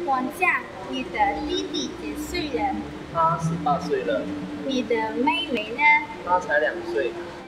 王家，你的弟弟几岁了？ 他18岁了。 你的妹妹呢？ 她才2岁。